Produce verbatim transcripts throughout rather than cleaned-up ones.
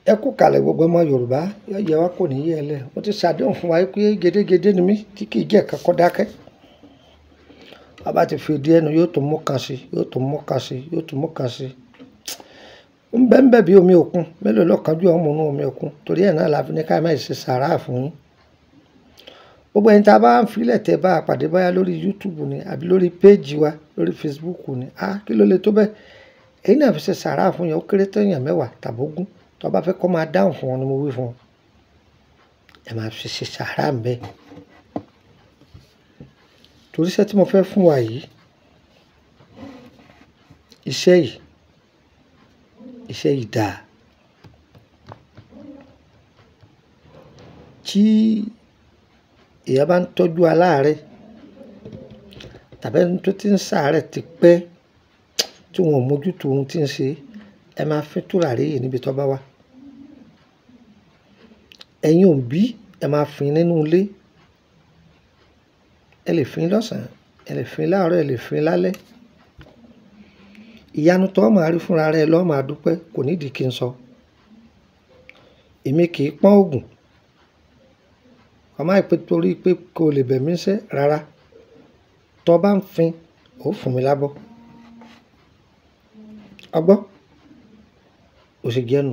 Ẹ kú kalẹ̀ gbogbo ọmọ Yorùbá, yóò yẹ wá kò ní yẹ ẹ lẹ̀. Mo ti ṣàdéhùn fún wa pé gédégédé ni mí tí kì í jẹ́ kankan dákẹ́. Bàbá ti fi díẹ̀ nu yóò tún mú kan sí, yóò tún mú kan sí, yóò tún mú kan sí. Ń bẹ́ ń bẹ́ bí omi òkun, mélòó lọ́kàn jù ọmọ inú omi òkun, torí ẹ̀ náà la fi ní ká má ṣe sàárà fún yín. Gbogbo ẹni tá a bá ń filẹ̀ tẹ́ bá a pàdé báyà lórí YouTube ni àbí lórí péèjì wa lórí Facebook ni. Ah, kí ló lè tó bẹ́ẹ̀? Ẹ̀yin náà fi ṣe sàárà fún yẹn ó kéré tán èèyàn mẹ́wàá tàbí ogún. Tó bá fẹ́ kó máa dáhùn fún wọn ni mo wí fún wọn. Ẹ máa fi ṣe sàárà ń bẹ́. Torí iṣẹ́ tí mo fẹ́ fún wa yìí, iṣẹ́ yìí, iṣẹ́ yìí dáa. Tí èèyàn bá ń tọ́jú aláàárẹ̀ tàbí ẹni tó ti ń ṣàárẹ̀ ti pẹ́ tí wọn ò mójútó ohun tí ń ṣe, ẹ máa fi tùràrí yìí níbi tó bá wà. Ẹ̀yin òbí ẹ máa fín nínú ilé. Ẹ lè fín lọ́sàn-án, ẹ lè fín láàárọ̀, ẹ lè fín lálẹ́. Ìyanu tó máa rí fúnra rẹ̀ ló máa dúpẹ́, kò nídìí kí n sọ. Èmi kì í pọ́n òògùn. Ọmọ àìpé torí pé kò lè bẹ̀ mí ṣẹ́ rárá. Tó bá ń fín, ó fún mi lábọ́. Ọgbọ́, ó sì jẹ́nu.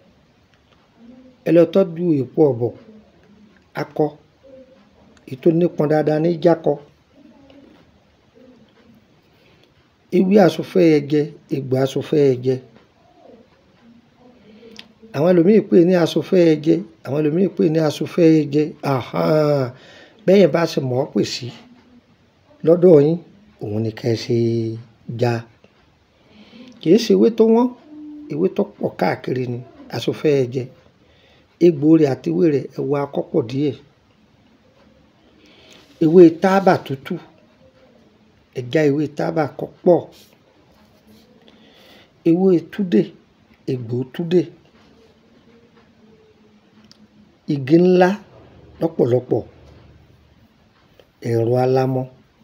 Ẹ lọ tọ́jú èpo ọ̀bọ̀, akọ, ètò nípọn dáadáa ní jákọ. Ewé asòfẹ́ ẹ̀jẹ̀, egbò asòfẹ́ ẹ̀jẹ̀. Àwọn ẹlòmíì pè ní asòfẹ́ ẹ̀jẹ̀, àwọn ẹlòmíì pè ní asòfẹ́ ẹ̀jẹ̀. Àhán, bẹ́yẹn bá ṣe mọ̀ ọ́ pè sí lọ́dọ̀ yín, òun ni kẹ́ ẹ ṣe já. Kì í ṣe ewé tó wọ́n, ewé tó pọ̀ káàkiri ni asòfẹ́ ẹ̀jẹ̀. Egbò rẹ̀ àti ewé rẹ̀ ẹ wá kọ́pọ̀ díẹ̀. Ewé tábà tútù, ẹ já ewé tábà kọ́pọ̀. Ewé túdè, egbò túdè. Igi ńlá lọ́pọ̀lọpọ̀. Ẹ̀rọ alámọ̀.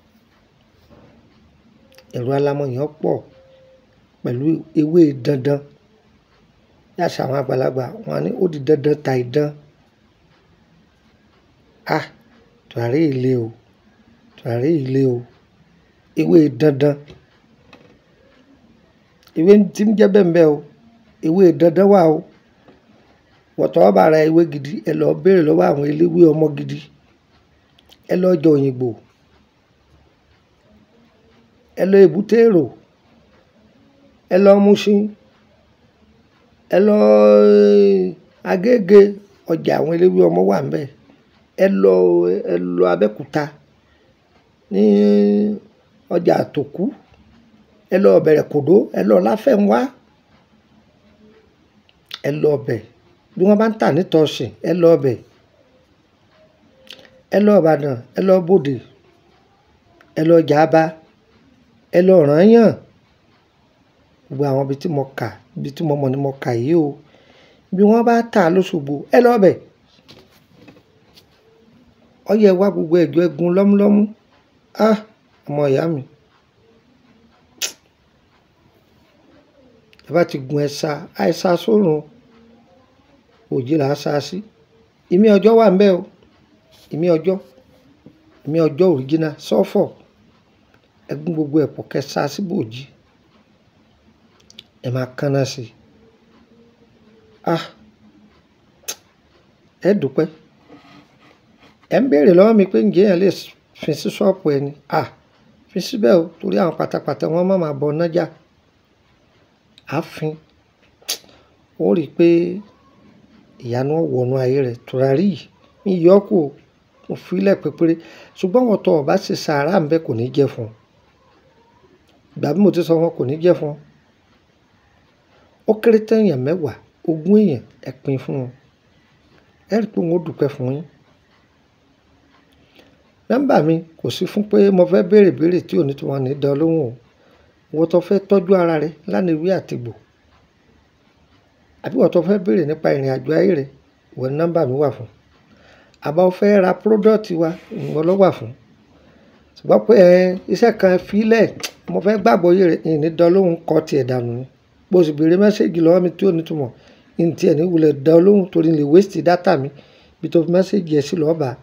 Ẹ̀rọ alámọ̀ yẹn pọ̀ pẹ̀lú ewé dandan. Yàtọ̀ àwọn àgbàlagbà wọn ní ó di dandan ta ìdán. Ah, tùràrí ilé o, tùràrí ilé o. Ewé dandan. Ewé tí ń jẹ́ bẹ́ẹ̀ bẹ́ẹ̀ o. Ewé dandan wà o. Wọ̀tọ̀ bá ra ewé gidi, ẹ lọ béèrè lọ́wọ́ àwọn eléwé ọmọ gidi. Ẹ lọ jọ Òyìngbò. Ẹ lọ Èbúté Èrò. Ẹ lọ Mushin. Ẹ lọ Agége, ọjà àwọn eléwé ọmọ wà ńbẹ̀. Ẹ lọ, ẹ lọ Abẹ́òkúta ní ọjà Àtòkú. Ẹ lọ Bẹ̀rẹ̀kòdó, ẹ lọ Láfẹ̀nwá. Ẹ lọ ọbẹ̀. Bí wọ́n bá ń tà ní Tọ̀sìn, ẹ lọ ọbẹ̀. Ẹ lọ Ìbàdàn, ẹ lọ Bòdè. Ẹ lọ Jàbá. Ẹ lọ Rànyàn. Gbogbo àwọn ibi tí mo kà, ibi tí mo mọ̀ ni mo kà yìí o. Bí wọ́n bá tà lóṣogbo, ẹ lọ ọbẹ̀. Ọyẹ wá gbogbo ẹ̀jọ́ ẹ̀gún lọ́múlọ́mú. Ah, ọmọ ìyá mi. Ẹ bá ti gun ẹ̀sà, àìsà sórun. Òjì là á sá sí. Ìmí ọjọ́ wà ńbẹ̀ o. Ìmí ọjọ́. Ìmí ọjọ́ original sulfur. Ẹ gún gbogbo ẹ̀pọ̀ kẹsà sí bòjì. Ẹ máa kànnà sí. Ah, ẹ dúpẹ́. Ẹ ń béèrè lọ́wọ́ mi pé ǹjẹ́ èèyàn lè fin sí ṣọ́ọ̀pù ẹni. Ah, fi síbẹ̀ o, torí àwọn pátápátá wọn má máa bọ nájà. A fin. Ó rí pé ìyanu wọnú ayé rẹ̀. Tùràrí yìí mi yọ kù o. Mo fi lẹ̀ pépéré. Ṣùgbọ́n wọn tó ọ̀bá ṣe sàárà ń bẹ́ kò ní jẹ́ fún ọ. Ìgbà bí mo ti sọ wọn kò ní jẹ́ fún ọ. Ó kéré tán èèyàn mẹ́wàá, ogún èèyàn ẹ pín fún wọn. Ẹ rí pé wọn ó dúpẹ́ fún yín. Nọ́mbà mi kò sí fún pé mo fẹ́ béèrè béèrè tí ò ní tí wọ́n ní dán lóhùn o. Ìwọ tó fẹ́ tọ́jú ara rẹ lánàá ewé àti egbò. Àbí ìwọ tó fẹ́ béèrè nípa ìrìnàjò ayé rẹ, ìwọ ni nọ́mbà mi wà fún. Àbá o fẹ́ ra product wa, ìwọ ló wà fún. Ṣùgbọ́n pé ẹ iṣẹ́ kan fílẹ̀, mo fẹ́ gbàgbọ́ yé rẹ̀, ìní dán lóhùn kọ́ ti ẹ̀ dànù ni. Bó sì béèrè mẹ́séjì lọ́wọ́ mi tí ò ní túmọ̀, ní tiẹ̀ ní wulẹ̀ dán lóhùn torí lè waste data mi bí tó fi mẹ́sẹ̀gì ẹ̀ sí lọ́ọ́ bá.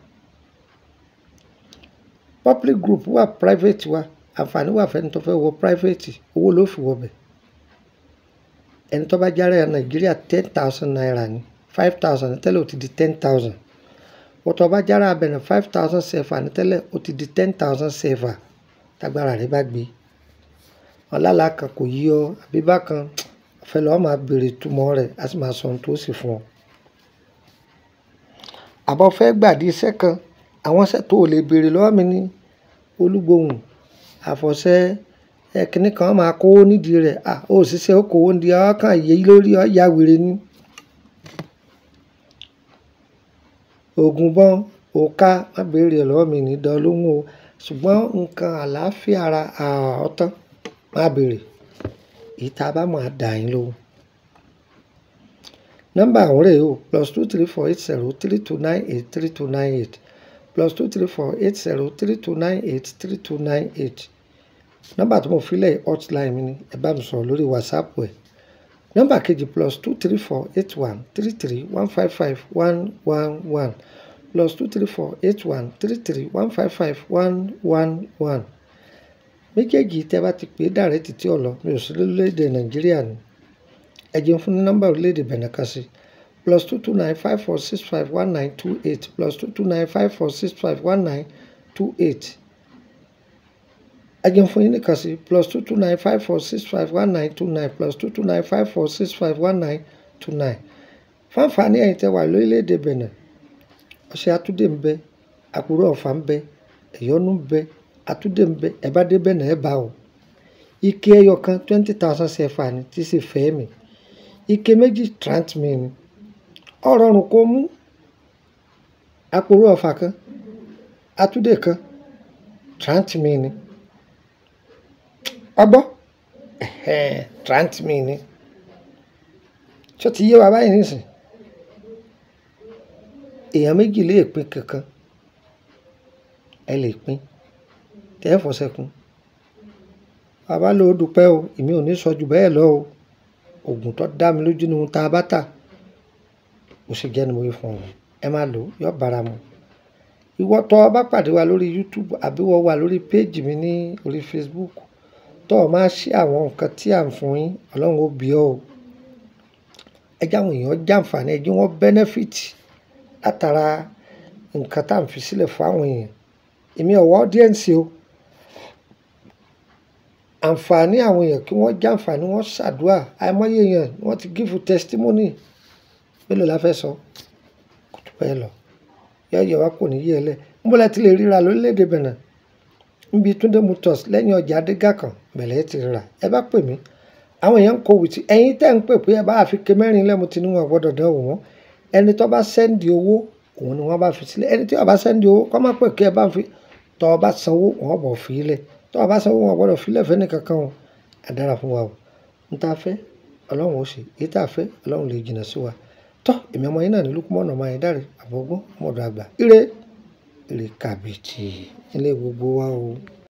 Public group wà, private wà, àǹfààní wà fẹ́ni tó fẹ́ wọ private, owó ló fi wọ bẹ̀. Ẹni tó bá jára ẹ̀ Nàìjíríà ten thousand naira ni, five thousand tẹ́lẹ̀ ó ti di ten thousand. Wọ́n tó bá jára abẹ̀rẹ̀ five thousand sefa ní tẹ́lẹ̀ ó ti di ten thousand sefa tágbára rẹ̀ bá gbé. Ọ̀làlà kan kò yí ọ àbí bákan fẹ́ lọ́ọ́ máa béèrè túmọ̀ rẹ̀ á sì máa sọ ohun tó sì fún ọ. Àbọ̀ fẹ́ gbàdí iṣẹ́ kan, àwọn iṣẹ́ tó lè béèrè lọ́wọ́ mi ní Olúgbòhùn àfọ̀ṣẹ́ ẹ̀kíní kan máa kówó nídìí rẹ̀, à ó ṣiṣẹ́ ó kówó nídìí ọ kàn yé lórí ọ ya wèrè ni. Ògùn bọ́n òka má béèrè lọ́wọ́ mi ní dán lóhùn o, ṣùgbọ́n nǹkan àlàáfíà ara ọ̀tán má béèrè. Ìta bá máa dà yín lóhùn. Nọ́mbà àwọn rẹ̀ o plus two three four eight zero three two nine eight three two nine eight plus two three four eight zero three two nine eight three two nine eight. Nọ́mbà tó mo fi lẹ̀ hotline mi ni ẹ bá mi sọ̀rọ̀ lórí WhatsApp ẹ̀. Nọ́mbà kejì plus two three four eight one three three one five five one one one plus two three four eight one three three one five five one one one. Méjèèjì tẹ́ bá ti pè é dàrẹ́ títí ọ̀lọ́ mi ò sí lórílẹ̀‐èdè Nàìjíríà ni. Ẹ jẹun fún ní nọ́mbà orílẹ̀‐èdè Benin kan sí plus two two nine five four six five one nine two eight plus two two nine five four six five one nine two eight. Ẹ jẹun fún yín nìkan sí plus two two nine five four six five one nine two nine plus two two nine five four six five one nine two nine. Fáǹfààní ẹ̀yin tẹ́ wà lórílẹ̀‐èdè Benin, ọṣẹ àtúndé ń bẹ, àkùrọ̀ ọ̀fà ń bẹ, ẹ̀yọ́nú ń bẹ, àtúndé ń bẹ, ẹ bá dé Benin ẹ bá o. Ike ẹyọ kan twenty thousand sefa ni tí sì fẹ́ mi. Ike méjì trant mi ni. Ọ̀rọ̀ ọ̀run kò mú àkùrọ̀ ọ̀fà kan, àtúndé kan trant mi ni. Ọgbọ́ trant mi ni. Ṣé o ti yé wa báyìí nísìn? Èèyàn méjì lè pín kankan, ẹ lè pín tẹ́ ẹ fọ́sẹ̀kún. Bàbá ló dúpẹ́ o, èmi ò ní sọ jù bẹ́ẹ̀ lọ o. Ògùn tó dá mi lójú ni ohun tá a bá tà. Mo ṣe jẹ́ ni mo yẹ fún ọ. Ẹ máa lò yọ bára mu. Ìwọ tó o bá pàdé wa lórí YouTube àbí wọ́n wà lórí page mi ní orí Facebook tó o máa ṣí àwọn nǹkan tí à ń fún yín, Ọlọ́run ó bí ọ o. Ẹ jẹ́ àwọn èèyàn jàǹfààní, ẹ jẹ́ wọ́n benefit látara nǹkan tá à ń fi sílẹ̀ fún àwọn èèyàn. Èmi ọ̀wọ́ audience o. Àǹfààní àwọn èèyàn kí wọ́n jàǹfààní, wọ́n ṣàdúrà. Àìmọye èèyàn wọ́n ti give testimony. Mélòó la fẹ́ sọ? Kò tó bẹ́ẹ̀ lọ. Yọ̀yọ̀ wa kò ní yé ẹ lẹ̀. Níbo la ti lè ríra lórílẹ̀‐èdè Benin? Níbi Túndé Motors lẹ́yìn ọjà Adégà kan bẹ̀lẹ̀ ti ríra. Ẹ bá pè mí. Àwọn èèyàn ń kó wìtì. Ẹ̀yin tẹ́ ń pè pé ẹ bá fi ké mẹ́rin lẹ́mu tí níwọ̀n gbọ́dọ̀ dán wò wọ́n. Ẹni tó bá sẹ́ndì owó òun ni wọ́n bá fi sílẹ̀. Ẹni tí ó bá sẹ́ndì owó kọ́ máa pè kí ẹ bá fi tọ́ ọ bá sanwó wọ́n bọ̀ fi ilẹ̀. Tọ́ ọ bá sanwó wọn gbọ́dọ̀ fi ilẹ̀ fẹ́ni kankan o. Ẹ dára fún wa o. N ta fẹ́ Ọlọ́run ó ṣe. Èyí tá fẹ́ Ọlọ́run lè jìnnà sí wa. Tọ́ èmi ọmọ yín náà ní Lukman ọmọ Ayédáre àbọ̀gbọ́n ọmọdé àgbà. Ire ire kàbìtì ilé gbogbo wa o.